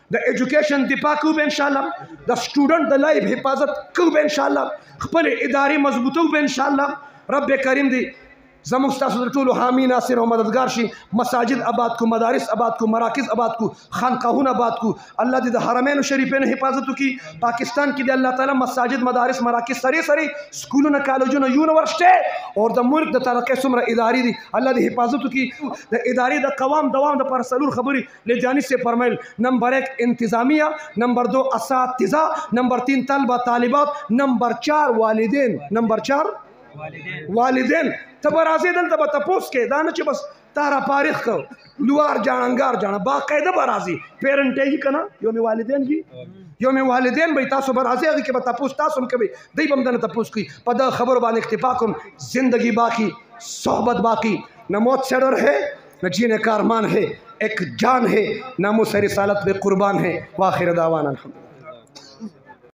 د ایجوکیشن دفاع کوو به انشاءالله، د سټوډنټ د لایف حفاظت کوو به انشاءالله، خپل ادارې مضبوطو به انشاءالله. رب کریم دی زموږ ستاسو د ټولو حامی ناصر او مددگار شي. مساجد آباد کو، مدارس آباد کو، مراکز آباد کو، خانقاهونه آباد کو. الله دې د حرمین شریفین حفاظت وکړي. پاکستان کې د الله تعالی مساجد، مدارس، مراکز سری سکولونه، کالجونه، یونیورسټي اور د ملک د ترقۍ څومره ادارې دي الله دې حفاظت وکړي. د ادارې د قوام دوام د پر څلور خبرې لیجانی سے فرمایل: نمبر 1 انتظامیہ، نمبر 2 اساتذہ، نمبر 3 طلبہ طالبات، نمبر 4 والدین. نمبر 4 والدین. ته به راځې دلته به تپوس کې، دا نه چې بس تا را فارغ کړ لوار جاننګار جانا، باقاعده به راځي پیرنټ یې که نه یوم والدین جي یوم والدین به تاسو به راځي، هغې کې به تپوس تاسو هم کوئ، دی به هم دنه تپوس کوي. په دغه خبرو باندې اکتفا کوم. زندگی باقی، صحبت باقی، نہ موت سے ڈر ہے نہ جینے کا ارمان ہے، ایک جان ہے، ناموس رسالت پہ قربان ہے. واخر دعوانا الحمد.